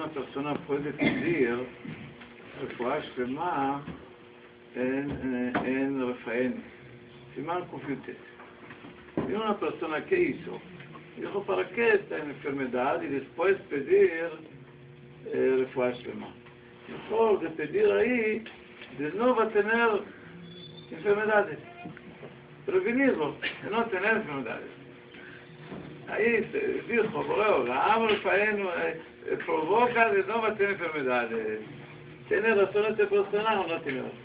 una persona puede pedir רפואה שלמה en Rafael. Simán Confiute. Y una persona que hizo, dijo para qué esta enfermedad y después pedir refuá שלמה. Mejor de pedir ahí, de no va a tener enfermedades. Prevenirlo, de no tener enfermedades. Ahí dijo, Rafael provoca de no va a tener enfermedades. ¿Tiene razón esta persona o no tiene razón?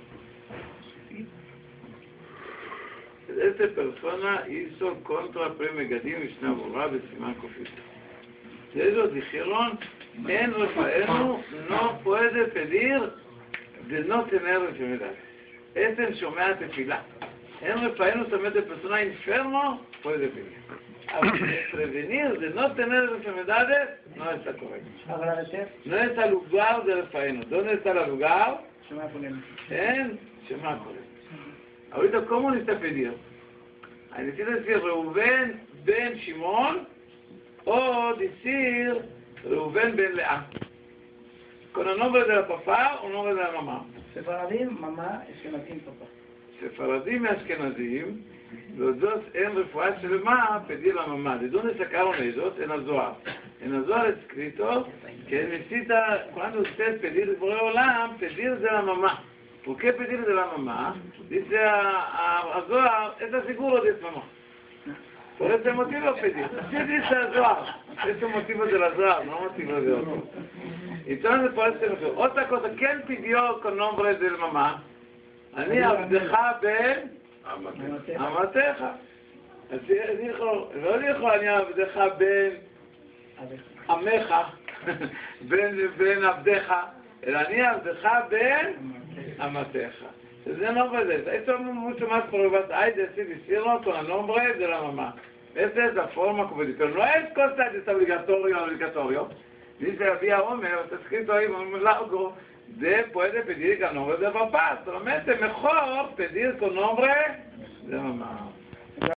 Esta persona hizo contra Premegadim Mishnah Borah בסימן קופית. Ellos dijeron, en Rafael no puede pedir de no tener enfermedades. Este es Shomea Tefilá. En Rafael solamente persona enfermo puede pedir. Prevenir de no tener enfermedades no está correcto. No está el lugar de Rafael. ¿Dónde está el lugar? En Shema Kodesh. Ahorita, ¿cómo necesita pedir? Necesita decir Reuben ben Shimon o decir Reuben ben Lea. Con el nombre de la papá o el nombre de la mamá. Sefaradim, mamá, Ashkenazim, papá. Sefaradim y Ashkenazim, los dos en refuá שלמה pedir la mamá. ¿De dónde sacaron ellos? En el Zohar. En el Zohar escrito que necesita, cuando usted pedir por el Olam, pedir de la mamá. ¿Por qué pedir de la mamá? Dice a Zohar, está seguro de su mamá. Por ese motivo pedir. ¿Qué dice a Zohar? Es un motivo de la Zohar, no motivo de otro. Entonces, por ese motivo. Otra cosa, ¿quién pidió con nombre de la mamá? Ani abdecha ben amateja. Así dijo, no dijo Ani abdecha ben ameja, ben abdeja, el Ani abdecha ben amateja. זה nombre de eso. Esto es mucho más probable. Hay de decirlo con el nombre de la mamá. Esa es la forma como dice. Pero no es cosa de obligatorio. Dice, había Omer, está escrito ahí un largo, de puede pedir con nombre de papá. Solamente mejor pedir con nombre de mamá.